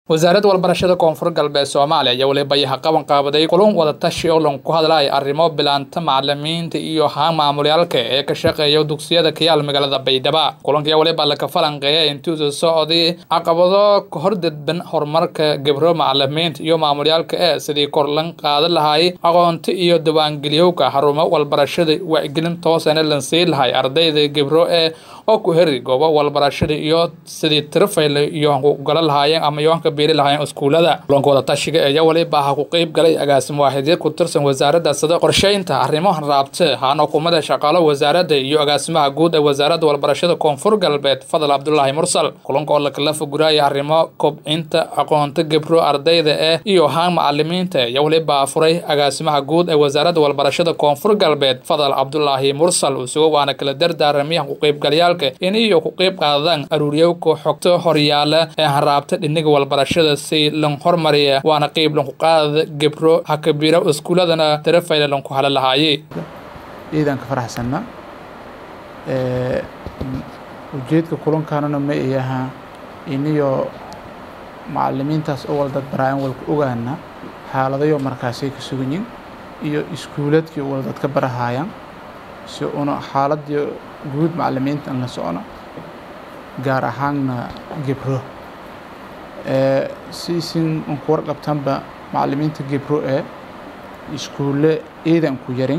wasaaradda walbarashada koonfur galbeed Soomaaliya ayaa waliba qaban qaabaday kulan wada tashi oo ku hadlay arrimo bilaanta macallimiinta iyo maamulyaalka ee ka shaqeeya dugsiyada Kiyaal magaalada Baydhabo. Kulanka waliba la ka falanqeeyay intuu socday caqabado ka hor dadban horumarka gabdho macallimiinta iyo maamulyaalka ee sidii kor lan qaadan lahaay aqoonta iyo diiwaangeliyowga xarumo walbarashada wacyigelin toosan la siin lahaay ardayda gabdho ee oo ku heri goobo walbarashada iyo sidii tirafayl iyo galan lahaayeen ama yoonka beeri lahaayeen iskuulada. Kulanka wada tashiga ayaa waliba ku qayb galay agaasimo waaxidii ku tirsan wasaaradda sida qorsheynta arrimaha raabta xukuumadda shaqaale wasaaradda iyo agaasimaha guud ee wasaaradda walbarashada koonfur galbeed Fadal Abdullaahi Mursal. Kulanka oo la kala fogaayay arrimo kobcinta aqoonta gabdho ardayda iyo macallimiinta ayaa waliba furay agaasimaha guud ee wasaaradda walbarashada koonfur galbeed Fadal Abdullaahi Mursal oo waana kala dardaaramay ku qayb galayaalka in iyo ku qayb qaadaan aruuriyowga xogta horyaala ee raabta dhinaca walbarashada si lan hormariya waana qayb lan ku qaad gabdho hakabira iskuuladana tirafayl lan ku halalaayay iidan ka faraxsanna ujeedka kulankaana ma yaha iniyo macallimiintaas oo wada baraan walka ogaana xaaladayo markaasay ka sugan iyo iskuuladkii wada dadka barahayaan si una xaaladii guud macallimiinta la socona gaar ahaanna gabdho siisin ku warqabtanba macallimiinta gabdho ee iskuule iidan ku yarin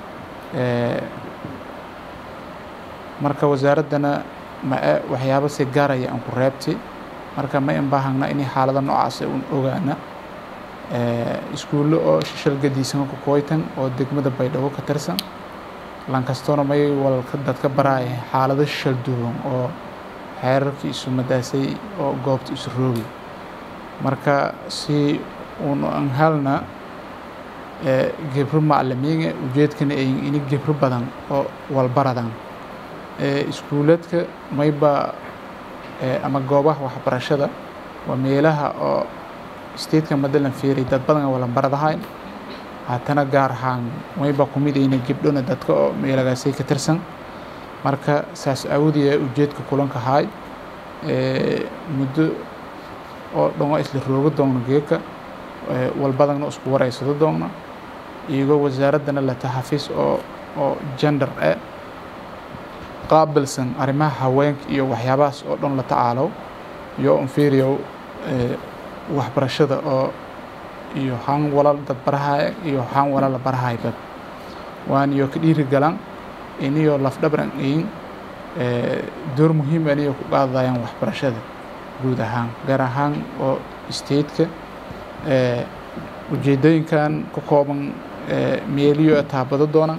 marka wasaaradana ma waxyaabo si gaaraya aan ku reebtay marka ma in baahna in xaalada noocaas ah ogaana iskuulo oo shishal gadiisan ku kooytan oo degmada Baydhabo ka tirsan lankastoona may walka dadka baraay xaalado shil duwan oo xeerarkii isu madaasay oo goobta isu roogi marka si aan halna gabdho macallimiin ujeedkana ay in gabdho badan oo walbaradan iskuuladka mayba ama goobaha waxbarashada waa meelaha oo state-ka madalan fiiray dad badan wala baradahay haatana gaar ahaan mayba kumidayna gabdhona dadka oo meelagaasay ka tirsan marka saas awdiya ujeedka kulanka haay muddo oo dhango isla roogo doona geeka walbadana isku wareysado doona iyagoo wasaaradana la taxafiis oo gender qaabilsan arrimaha haweenka iyo waxyaabahaas oo dhan la tacaalo iyo inferior waxbarashada oo iyo haan walal dad barahay iyo haan walal barahay dad waan iyo ka dhiiri galan iniyo laf dhabran door muhiim ah ku qaadayaan waxbarashada guud ahaan gaar ahaan oo state-ka ujeedooyinkan ku kooban meeliyo taabado doona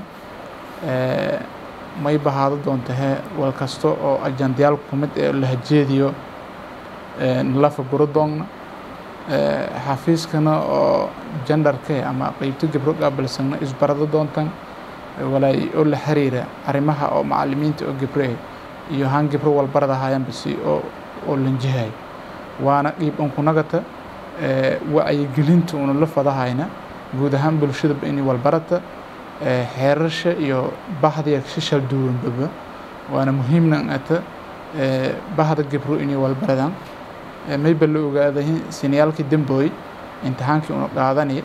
may bahaado doontahay wal kasto oo ajandayaal kumid la hajeediyo la faguro doona xafiiskana oo genderka ama qaybta gabdho qaabilsan isbarado doontan walay oo la xiriira arrimaha oo macallimiinta oo gabdho iyo haan gabdho walbarada hayaan bisi oo lanjahay waana qayb ku nagata wacyigelinta una la fadahayna guud ahaan bulshada in walbarata xeerasha iyo bahdiya shishal duwanba waana muhiimna ata bahda gabdho in walbaradan may bal ogaaday siniyalkii damboy imtixaankii uu qaadanay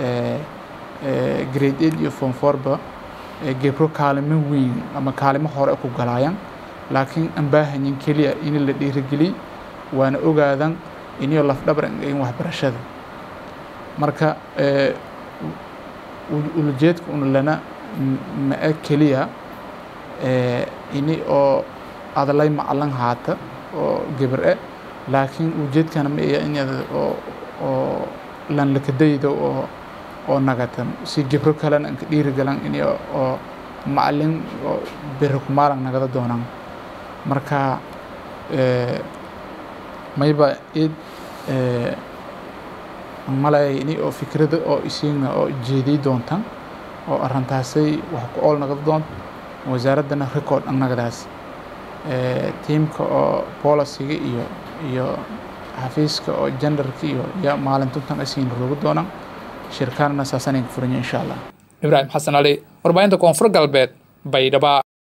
grade 8 iyo form 4 ba gabdho kaalmo weyn ama kaalmo hore ku galayaan laakiin aan baahanyin kaliya in la dhiirigeliyo waana ogaadan in laf dhabar in waxbarashada marka ujeedka lana ma kaliya in oo adalay macallan haata oo gabar laakiin ujeedkana ma in oo lan la kadaydo oo nagatan si gabdho kale aan ka dhiiri galan in oo macallin oo birkumaalan nagada doonaan marka mayba malay in oo fikrada oo isiina oo jeedii doontan oo arintaasay wax ku ool nagada doon wasaaradana record annagadaas teamka oo policy-ga iyo xafiiska oo genderka iyo maalintan asiin roogo doonaan shirkadana saasanay furan insha Allah. Ibrahim Xasan Ali warbaahinta koonfur galbeed Baydhabo.